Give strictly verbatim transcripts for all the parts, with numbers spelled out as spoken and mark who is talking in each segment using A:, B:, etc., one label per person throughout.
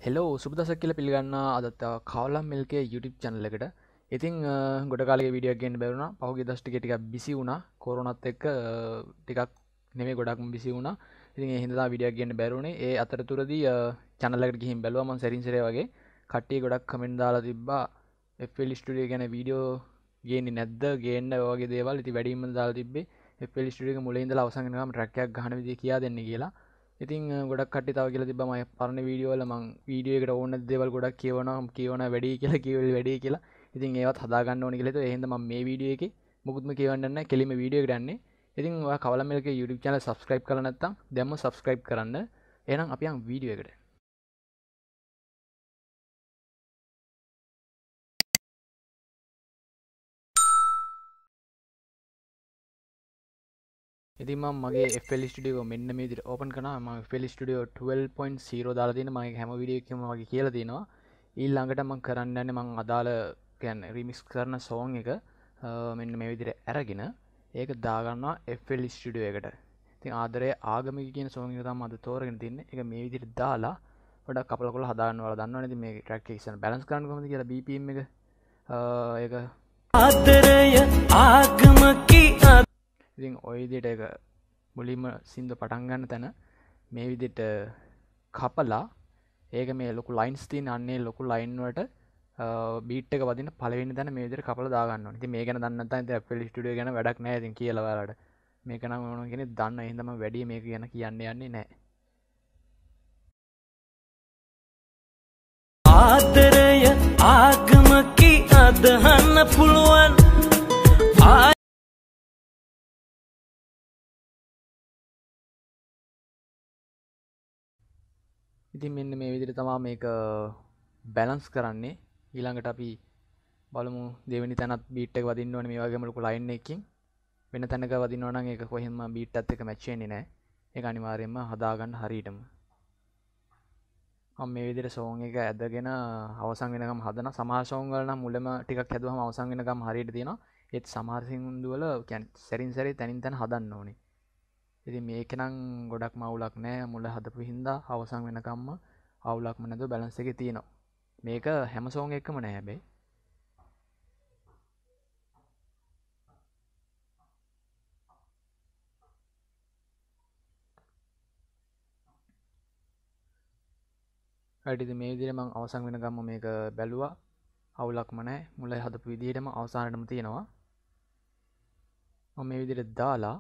A: Hello සුබදසක් කියල පිළිගන්න අදත් කවලම් මිල්කේ YouTube චැනල් එකට. ඉතින් ගොඩ කාලේ වීඩියෝ එකක් ගන්න බැරුණා. පහුගිය දවස් ටික ටිකක් බිසි වුණා. කොරෝනාත් එක්ක ටිකක් නෙමෙයි ගොඩක්ම බිසි වුණා. ඉතින් ඒ හින්දා වීඩියෝ එකක් ගන්න බැරුණේ. ඒ අතරතුරදී channel එකට ගිහින් බැලුවා මම සැරින් සැරේ වගේ. කට්ටිය ගොඩක් කමෙන්ට් දාලා තිබ්බා එෆ් එල් ස්ටුඩියෝ ගැන වීඩියෝ ගේන්නේ නැද්ද? ගේන්න ඔය වගේ දේවල්. ඉතින් වැඩිම දාලා තිබ්බේ එෆ් එල් ස්ටුඩියෝ එක මුලින් ඉඳලා අවසන් වෙනකම් ට්‍රැක් එකක් ගහන විදිය කියා දෙන්න කියලා. ඉතින් ගොඩක් කට්ටිය තව කියලා තිබ්බා මම පරණ වීඩියෝ වල මං වීඩියෝ එකට ඕන නැති දේවල් ගොඩක් කියවනවා කියවන වැඩි කියලා කියවල වැඩි කියලා. ඉතින් ඒවත් හදා ගන්න ඕනේ කියලා හිතුවා. ඒ හින්දා මම මේ වීඩියෝ එකේ මුකුත්ම කියවන්න නැහැ. කෙලින්ම වීඩියෝ එකට යන්නේ. ඉතින් ඔයා කවලම් මිල්කේ YouTube channel subscribe කරලා නැත්නම් දැන්ම subscribe කරන්න. එහෙනම් අපි යන් වීඩියෝ එකට. ඉතින් මම මගේ එෆ් එල් ස්ටුඩියෝ මෙන්න මේ විදිහට ඕපන් කරනවා. මම F L studio twelve point zero දාලා තියෙන මගේ හැම වීඩියෝ එකකම වගේ කියලා තියෙනවා. ඊළඟට මම කරන්න යන්නේ මම අදාළ කියන්නේ රිමික්ස් කරන සෝන් එක මෙන්න මේ විදිහට අරගෙන ඒක දාගන්නවා එෆ් එල් ස්ටුඩියෝ එකට. ඉතින් ආදරේ ආගමික කියන සෝන් එක තමයි අද තෝරගෙන තින්නේ. ඒක මේ විදිහට දාලා පොඩක් කපල කොල හදා ගන්න ඔයාලා දන්නවනේ. ඉතින් මේ ට්‍රැක් එක ඉස්සන බැලන්ස් කරන්න කොහොමද කියලා බී පී එම් එක ඒක ආදරය ආගමකී ඉතින් ඔය විදිහට ඒක මුලින්ම සින්දු පටන් ගන්න තැන මේ විදිහට කපලා ඒක මේ ලොකු ලයින්ස් තියෙන අන්නේ ලොකු ලයින් වලට බීට් එක වදින පළවෙනි තැන මේ විදිහට කපලා දා ගන්න ඕනේ. ඉතින් මේ ගැන දන්නේ නැත්නම් ඉතින් එෆ් එල් ස්ටුඩියෝ ගැන වැඩක් නැහැ ඉතින් කියලා ඔයාලට. මේක නම් මොනවා කියන්නේ දන්න ඒ හින්දා මම වැඩි මේක ගැන කියන්න යන්නේ නැහැ. ආදරය ආගමකී අදහන්න පුළුවන් ඉතින් මෙන්න මේ විදිහට තමයි මේක බැලන්ස් කරන්නේ. ඊළඟට අපි බලමු දෙවෙනි තැනත් බීට් එක වදින්න ඕනේ මේ වගේම ලොකු ලයින් එකකින්. වෙන තැනක වදිනවා නම් ඒක කොහෙන්ම බීට් එකත් එක්ක මැච් වෙන්නේ නැහැ. ඒක අනිවාර්යයෙන්ම හදාගන්න හරියටම. මම මේ විදිහට සෝන් එක ඇදගෙන අවසන් වෙනකම් හදන සමහර සෝන් වල නම් මුලම ටිකක් හැදුවම අවසන් වෙනකම් හරියට තියෙනවා. ඒත් සමහර සින්දු වල කියන්නේ සැරින් සැරේ තනින් තන හදන්න ඕනේ. ඉතින් මේක නම් ගොඩක්ම අවුලක් නෑ. මුල හදපු හින්දා අවසන් වෙනකම්ම අවුලක්ම නැතුව බැලන්ස් එකේ තියෙනවා. මේක හැම සෝන් එකකම නෑ හැබැයි. හරිද? මේ විදිහට මම අවසන් වෙනකම්ම මේක බැලුවා. අවුලක්ම නෑ. මුල හදපු විදිහටම අවසානයටම තියෙනවා. මම මේ විදිහට දාලා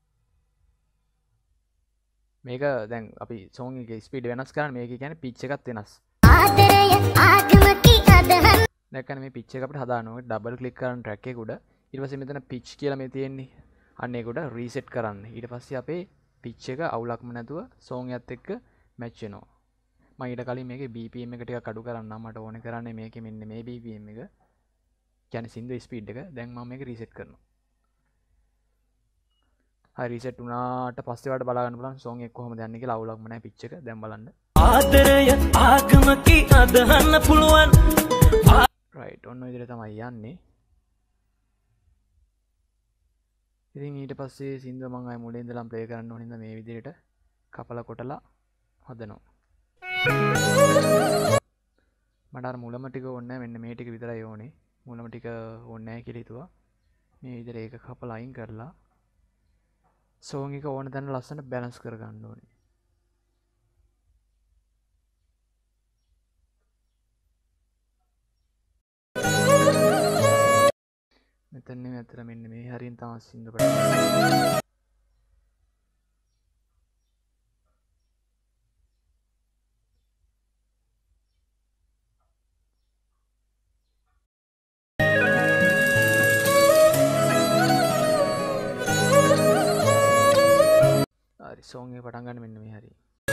A: මේක දැන් අපි සෝන් එකේ ස්පීඩ් වෙනස් කරන්න මේක කියන්නේ පිච් එකත් වෙනස්. ආදරය ආගමකී අදහන. දැන් මේ පිච් එක අපිට හදාන්න ඕනේ. ඩබල් ක්ලික් කරන් ට්‍රැක් එක උඩ. ඊට පස්සේ මෙතන පිච් කියලා මේ තියෙන්නේ. අන්න ඒක උඩ රීසෙට් කරන්න. ඊට පස්සේ අපේ පිච් එක අවුලක්ම නැතුව සෝන් එකත් එක්ක මැච් වෙනවා. මම ඊට කලින් මේකේ බී පී එම් එක ටිකක් අඩු කරන්න මට ඕනේ කරන්නේ මේකේ මෙන්න මේ බී පී එම් එක. කියන්නේ සින්දු ස්පීඩ් එක. දැන් මම මේක රීසෙට් කරනවා. හරි රීසෙට් වුණාට පස්සේ වට බලා ගන්න බලන්න සෝන් එක කොහොමද යන්නේ කියලා අවුලක්ම නැහැ පිච් එක. දැන් බලන්න. ආදරය ආගමකී අදහන්න පුළුවන්. රයිට් ඔන්න ඔය විදිහට තමයි යන්නේ. ඉතින් ඊට පස්සේ සින්දුව මම ආයෙ මුලින් ඉඳලා ප්ලේ කරන්න ඕන හින්දා මේ විදිහට කපලා කොටලා හදනවා. මට අර මුලම ටික ඕනේ නැහැ. මෙන්න මේ ටික විතරයි ඕනේ. මුලම ටික ඕනේ නැහැ කියලා හිතුවා. මේ විදිහට ඒක කපලා අයින් කරලා සෝන් එක ඕන තැන ලස්සන බැලන්ස් කර ගන්න ඕනේ. මෙතන නෙමෙයි අතර මෙන්න මේ හරියෙන් තමයි සින්දු පටන් හරි සෝන් එක පටන් ගන්න මෙන්න මේ හරිය.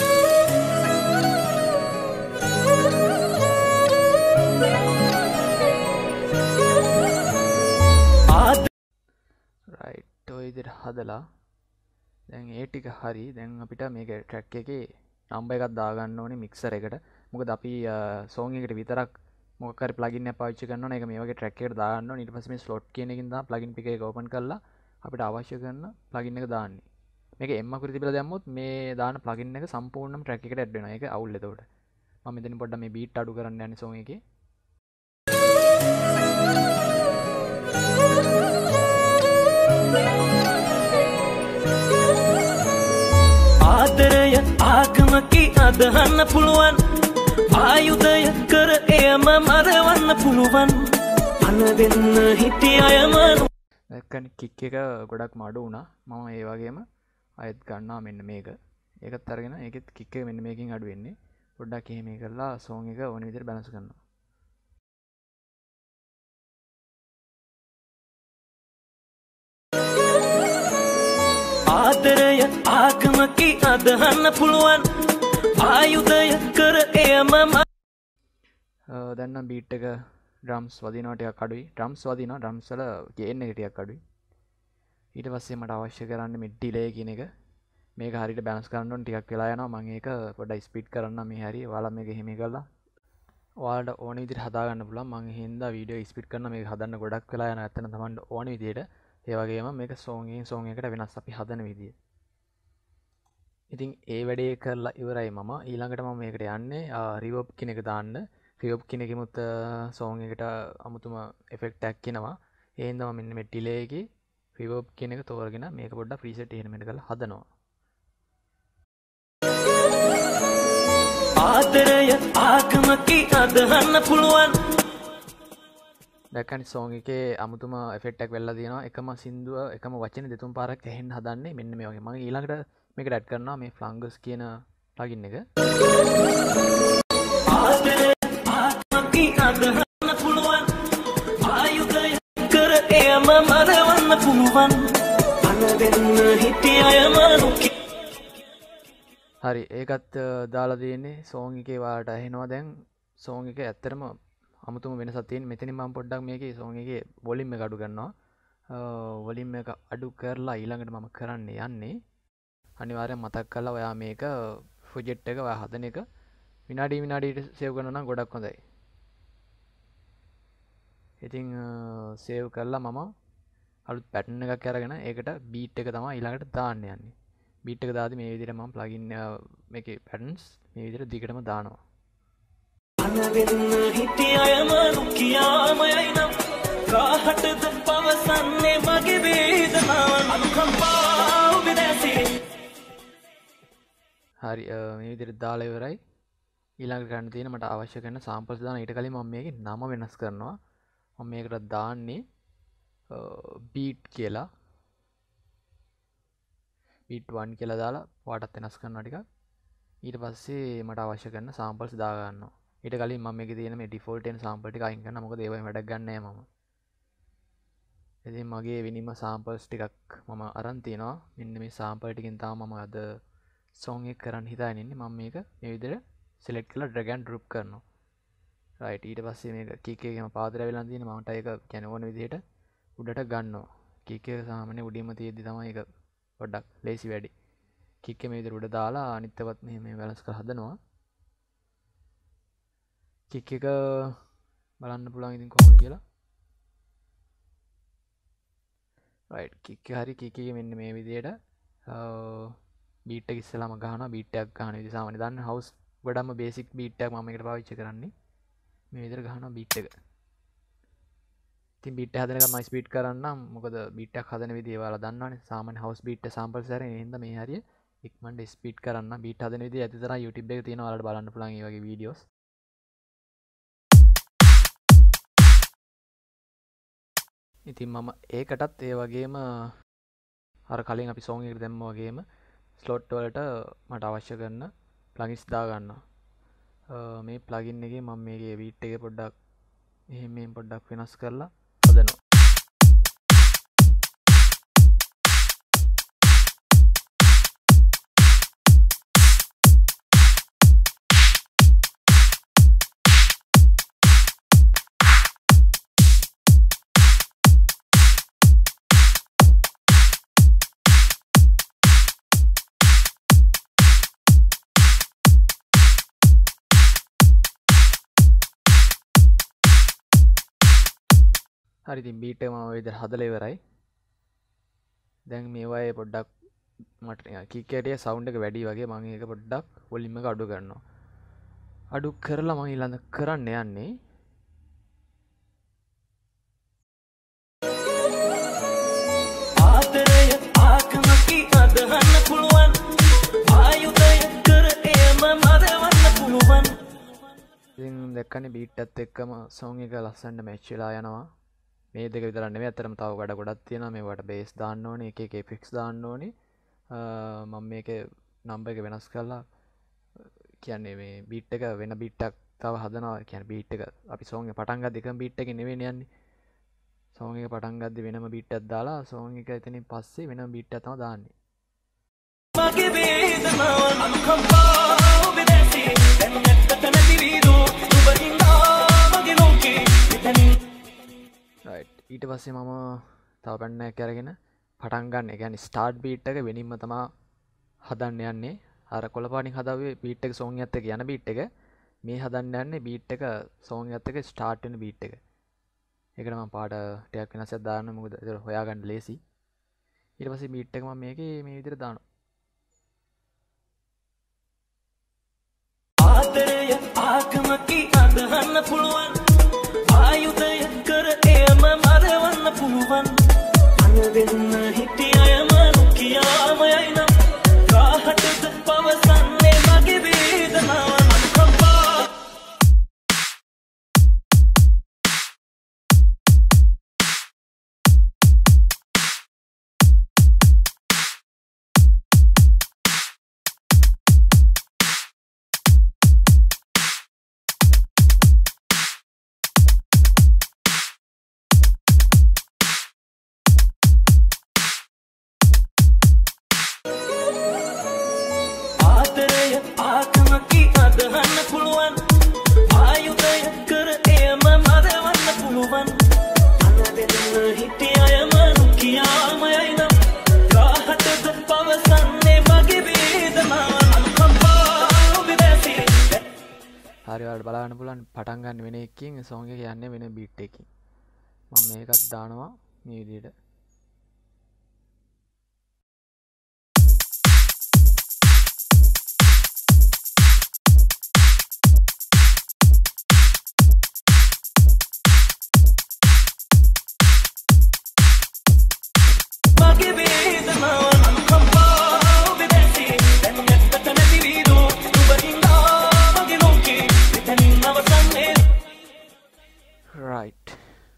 A: රයිට් ඔය විදිහට හදලා දැන් ඒ ටික හරි. දැන් අපිට මේක ට්‍රැක් එකේ නම්බර් එකක් දාගන්න ඕනේ මික්සර් එකට. මොකද අපි සෝන් එකට විතරක් මොකක් හරි ප්ලගින් එකක් පාවිච්චි කරනවා නම් ඒක මේ වගේ ට්‍රැක් එකකට දාගන්න ඕනේ. ඊට පස්සේ මේ ස්ලොට් කියන එකෙන් තමයි ප්ලගින් පික එක ඕපන් කරලා අපිට අවශ්‍ය කරන ප්ලගින් එක දාන්නේ. මේක එම් අකුරු තිබිලා දැම්මොත් මේ දාන ප්ලගින් එක සම්පූර්ණයෙන්ම ට්‍රැක් එකට ඇඩ් වෙනවා. ඒක අවුල් එතකොට. මම මෙතන පොඩ්ඩක් මේ බීට් අඩු කරන්න යන්නේ සෝන් එකේ.
B: ආදරය ආගමකි අදහන්න පුළුවන් ආයුධය කර එයම මරවන්න පුළුවන් අන වෙන්න හිටිය අයම
A: දැක්කනේ කික් එක ගොඩක් මඩු වුණා. මම ඒ වගේම අයත් ගන්නවා මෙන්න මේක. ඒකත් අරගෙන ඒකෙත් කික් එක මෙන්න මේකෙන් අඩු වෙන්නේ. පොඩ්ඩක් එහෙම කරලා සෝන් එක ඕන විදිහට බැලන්ස් කරනවා.
B: ආදරය ආගමකි අදහන්න පුළුවන් ආයුධය කර එයම
A: දැන් නම් බීට් එක ඩ්‍රම්ස් වදිනවා ටිකක් අඩුයි. ඩ්‍රම්ස් වදිනවා ඩ්‍රම්ස් වල ගේන් එක ටිකක් අඩුයි. ඊට පස්සේ මට අවශ්‍ය කරන්නේ මේ ඩිලේ කියන එක. මේක හරියට බැලන්ස් කරන්න ඕන ටිකක් වෙලා යනවා. මම ඒක පොඩ්ඩක් ස්පීඩ් කරන්න මේ හරිය. ඔයාලා මේක එහෙම කරලා ඔයාලට ඕන විදිහට හදා ගන්න පුළුවන්. මම හින්දා වීඩියෝ ස්පීඩ් කරන මේක හදන්න ගොඩක් වෙලා යනවා. ඇත්තට තමන්ට ඕන විදිහට. ඒ වගේම මේක සෝන් එකෙන් සෝන් එකට වෙනස් අපි හදන විදිය. ඉතින් ඒ වැඩේ කරලා ඉවරයි මම. ඊළඟට මම මේකට යන්නේ රිවර්බ් කියන එක දාන්න. රිවර්බ් කියන එකෙමුත් සෝන් එකට අමුතුම එෆෙක්ට් එකක් එනවා. ඒ හින්දා මම මෙන්න මේ ඩිලේ එකේ රිවර්බ් කියන එක තෝරගෙන මේක පොඩ්ඩක් ප්‍රීසෙට් එහෙම මෙන්න කරලා හදනවා.
B: ආදරය ආගමකි අදහන්න පුළුවන්
A: දැක්කනේ සෝන් එකේ අමුතුම එෆෙක්ට් එකක් වෙලා තියෙනවා. එකම සින්දුව එකම වචනේ දෙතුන් පාරක් ඇහෙන්න හදන්නේ මෙන්න මේ වගේ. මම ඊළඟට මේකට ඇඩ් කරනවා මේ ෆ්ලංගර්ස් කියන ප්ලගින් එක.
B: ආදරය ආගමකි අදහන්න පුළුවන් ආයුධය කර එයම මරවන්න පුළුවන් අන වෙන්න හිටිය අයම
A: හරි ඒකත් දාලා තියෙන්නේ සෝන් එකේ වාට ඇහෙනවා. දැන් සෝන් එක ඇත්තටම අමුතුම වෙනසක් තියෙන. මෙතනින් මම පොඩ්ඩක් මේකේ සෝන් එකේ වොලියුම් එක අඩු කරනවා. වොලියුම් එක අඩු කරලා ඊළඟට මම කරන්න යන්නේ අනිවාර්යෙන් මතක් කරලා ඔයා මේක ප්‍රොජෙක්ට් එක ඔයා හදන එක විනාඩි විනාඩියට සේව් කරනවා නම් ගොඩක් හොඳයි. ඉතින් සේව් කරලා මම අලුත් පැටර්න් එකක් අරගෙන ඒකට බීට් එක තමයි ඊළඟට දාන්න යන්නේ. බීට් එක දාද්දි මේ විදිහට මම ප්ලගින් මේකේ පැටර්න්ස් මේ විදිහට දිගටම දානවා.
B: අන වෙන්න හිටිය අයම කියාමයයි නම් කාහටද පවසන්නේ මගේ වේදනාව අනුකම්පාව විදැසී.
A: හරි මේ විදිහට දාලා ඉවරයි. ඊළඟට ගන්න තියෙන මට අවශ්‍ය කරන සාම්පල්ස් දාන ඊට කලින් මම මේකේ නම වෙනස් කරනවා. මම මේකට දාන්නේ බීට් කියලා. බීට් වන් කියලා දාලා පාටත් වෙනස් කරනවා ටිකක්. ඊට පස්සේ මට අවශ්‍ය කරන සාම්පල්ස් දා ගන්නවා. ඊට කලින් මම මේකේ තියෙන මේ ඩිෆෝල්ට් වෙන සාම්පල් ටික අයින් කරනවා. මොකද ඒවෙන් වැඩක් ගන්න නෑ මම. ඉතින් මගේ වෙනිම සාම්පල්ස් ටිකක් මම අරන් තියනවා. මෙන්න මේ සාම්පල් ටිකෙන් තමයි මම අද සෝන් එක කරන්න හිතාගෙන ඉන්නේ. මම මේක මේ විදිහට සිලෙක්ට් කරලා ඩ්‍රැග් ඇන්ඩ් ඩ්‍රොප් කරනවා. රයිට් ඊට පස්සේ මේක කික් එකේම පාදර වෙලා තියෙන මමට ඒක කියන්නේ ඕන විදිහට උඩට ගන්නවා. කික් එක සාමාන්‍ය උඩින්ම තියෙද්දි තමයි ඒක පොඩ්ඩක් ලේසි වැඩි. කික් එක මේ විදිහට උඩ දාලා අනිත්වත් මෙහෙම බැලන්ස් කරලා හදනවා. කික් එක බලන්න පුළුවන් ඉතින් කොහොමද කියලා. රයිට් කික් එක හරි කික් එකේ මෙන්න මේ විදිහට බීට් එක ඉස්සෙල්ලාම ගහනවා. බීට් එකක් ගන්න විදිහ සාමාන්‍ය දාන්න හවුස් ගොඩක්ම බේසික් බීට් එකක් මම මේකට පාවිච්චි කරන්නේ. මේ විදිහට ගහනවා බීට් එක. ඉතින් බීට් එක හදනකම් මම ස්පීඩ් කරන්නම්. මොකද බීට් එකක් හදන විදිය ඔයාලා දන්නවනේ. සාමාන්‍ය හවුස් බීට් එක සාම්පල්ස් හැරෙන හින්දා මේ හරිය ඉක්මනට ස්පීඩ් කරන්න. බීට් හදන විදිය ඇති තරම් YouTube එකේ තියෙනවා. ඔයාලට බලන්න පුළුවන් මේ වගේ වීඩියෝස්. ඉතින් මම ඒකටත් ඒ වගේම අර කලින් අපි සෝන් එකට දැම්ම වගේම ස්ලොට් වලට මට අවශ්‍ය කරන ප්ලගින්ස් දා ගන්නවා. මේ ප්ලගින් එකේ මම මේකේ බීට් එක පොඩ්ඩක් එහෙම මෙහෙම පොඩ්ඩක් වෙනස් කරලා හදනවා. හරි ඉතින් බීට් එක මම ඔය විදිහට හදලා ඉවරයි. දැන් මේවායේ පොඩ්ඩක් මට කික් එකේ සවුන්ඩ් එක වැඩි වගේ මම ඒක පොඩ්ඩක් වොලියුම් එක අඩු කරනවා. අඩු කරලා මම ඊළඟ කරන්න යන්නේ
B: ආදරය ආකමකි අදහන්න පුළුවන් ආයුධය කර එම මරවන්න පුළුවන්
A: ඉතින් දැක්කනේ බීට් එකත් එක්කම සෝන් එක ලස්සනට මැච් වෙලා යනවා මේ දෙක විතර නෙමෙයි අතරම තව ගඩ ගොඩක් තියෙනවා මේවට බේස් දාන්න ඕනේ එක එක එෆෙක්ට්ස් දාන්න ඕනේ මම මේකේ නම්බර් එක වෙනස් කරලා කියන්නේ මේ බීට් එක වෙන බීට් එකක් තව හදනවා කියන්නේ බීට් එක අපි සෝන් එක පටන් ගද්දි එකම බීට් එකේ නෙවෙයි යන්නේ සෝන් එක පටන් ගද්දි වෙනම බීට් එකක් දාලා සෝන් එක එතනින් පස්සේ වෙනම බීට් එකක් තමයි දාන්නේ
B: මගේ වේදනාව අනුකම්පා ඔබ දැසී දැන් නැත්තට නැති වීදෝ ඔබ හින්දා මගේ ලෝකේ එතනින්
A: රයිට් ඊට පස්සේ මම තව පැන්නයක් අරගෙන පටන් ගන්න. ඒ කියන්නේ ස්ටාර්ට් බීට් එක වෙනින්ම තමයි හදන්න යන්නේ. අර කොළපාටින් හදාවේ බීට් එක සෝන් එකත් එක්ක යන බීට් එක මේ හදන්න යන්නේ බීට් එක සෝන් එකත් එක්ක ස්ටාර්ට් වෙන බීට් එක. ඒකට මම පාට ටිකක් වෙනසක් දාන්න මොකද ඒක හොයාගන්න ලේසි. ඊට පස්සේ බීට් එක මම මේකේ මේ විදිහට දානවා.
B: ආදරය ආගමකි අදහන්න පුළුවන් ආයුධය කර එම මරවන්න පුළුවන් අන දෙන්න හිටියම නොකියාමයයි නම් කාහටද පවසන්නේ මගේ වේදනාව අනුකම්පා ආකමකි අදහන්න පුළුවන් ආයුධය කර එම මරවන්න පුළුවන් අන දෙන්න හිටියම නොකියාමයයි නම් කාහටද පවසන්නේ මගේ වේදනාව අනුකම්පා ඔබ දැසී
A: හරි ඔයාලට බලන්න පුළුවන් පටන් ගන්න වෙන එකකින් සෝන් එක යන්නේ වෙන බීට් එකකින්. මම මේකත් දානවා මේ විදිහට.
B: මගේ වේදනාව අනුකම්පා ඔබ දැසී දැන් නැත්තට නැති වීදෝ ඔබ හින්දා මගේ ලෝකේ එතනින් අවසන්නේ
A: right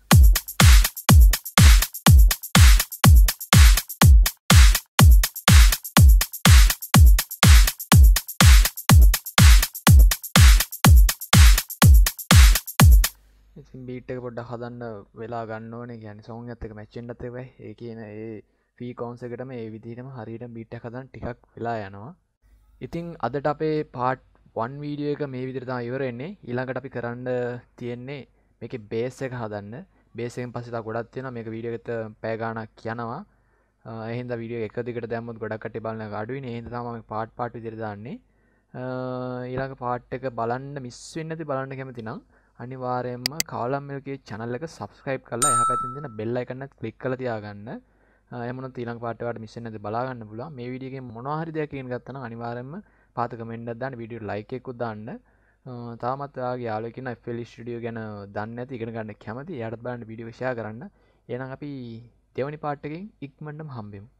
A: ඉතින් බීට් එක පොඩ්ඩක් හදන්න වෙලා ගන්න ඕනේ. කියන්නේ සෝන් එකත් එක්ක මැච් වෙන්නත් එපා. ඒ කියන ඒ ෆී කවුන්ට්ස් එකටම ඒ විදිහටම හරියට බීට් එක හදන්න ටිකක් වෙලා යනවා. ඉතින් අදට අපේ පාර්ට් වන් වීඩියෝ එක මේ විදිහට තමයි ඉවර වෙන්නේ. ඊළඟට අපි කරන්න තියෙන්නේ මේකේ බේස් එක හදන්න. බේස් එකෙන් පස්සේ තව ගොඩක් තියෙනවා. මේක වීඩියෝ එකට පැය ගාණක් යනවා. ඒ හින්දා වීඩියෝ එක දිගට දැම්මොත් ගොඩක් කට්ටිය බලන එක අඩුයිනේ. ඒ හින්දා තමයි මම පාර්ට් පාර්ට් විදිහට දාන්නේ. ඊළඟ පාර්ට් එක බලන්න මිස් වෙන්නේ නැති බලන්න කැමති නම් අනිවාර්යයෙන්ම කාලම් මිල්කේ channel එක subscribe කරලා එහා පැත්තෙන් තියෙන bell icon එකත් click කරලා තියාගන්න. එහෙම නැත්නම් ඊළඟ පාර්ට් එකට මිස් වෙන්නේ නැති බලා ගන්න පුළුවන්. මේ වීඩියෝ එකෙන් මොනවා හරි දෙයක් ඉගෙන ගත්තා නම් අනිවාර්යයෙන්ම පාත කමෙන්ට් එකක් දාන්න, වීඩියෝට like එකකුත් දාන්න. තාමත් ඔයාගේ යාළුවෙක් ඉන්න එෆ් එල් යි ස්ටුඩියෝ ගැන දන්නේ නැති ඉගෙන ගන්න කැමති එයාටත් බලන්න වීඩියෝ එක share කරන්න. එහෙනම් අපි දෙවෙනි පාර්ට් එකෙන් ඉක්මනටම හම්බෙමු.